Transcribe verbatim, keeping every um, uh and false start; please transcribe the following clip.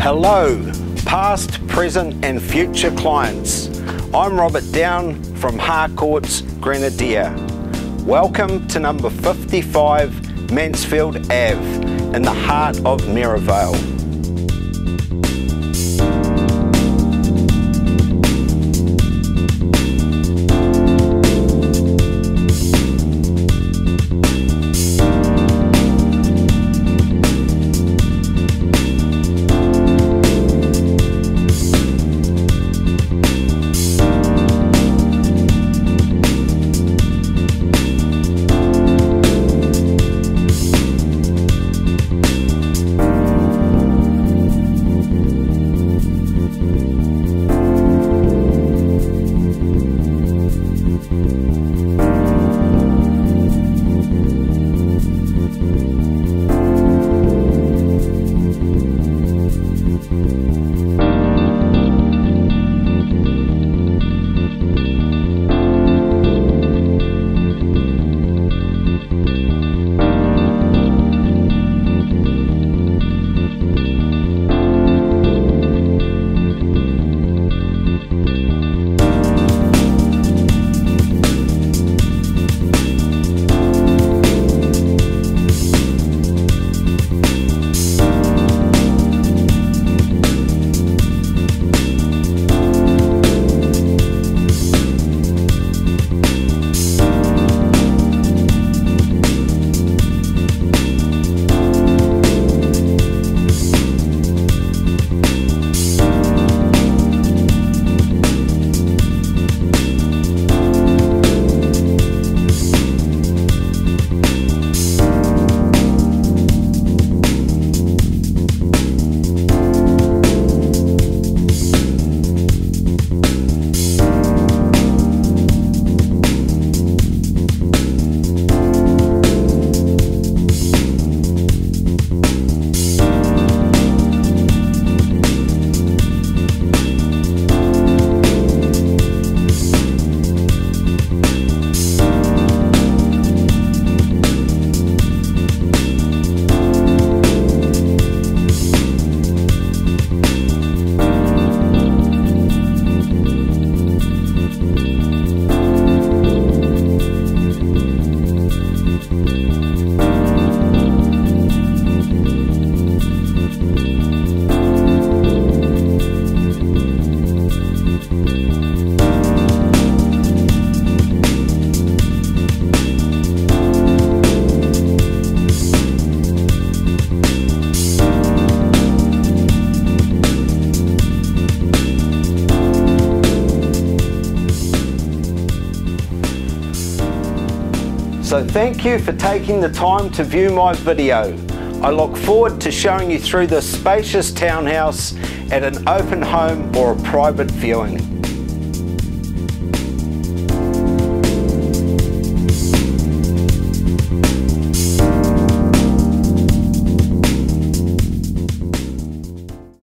Hello, past, present and future clients. I'm Robert Down from Harcourt's Grenadier. Welcome to number fifty-five Mansfield Ave in the heart of Maryvale. So thank you for taking the time to view my video. I look forward to showing you through this spacious townhouse at an open home or a private viewing.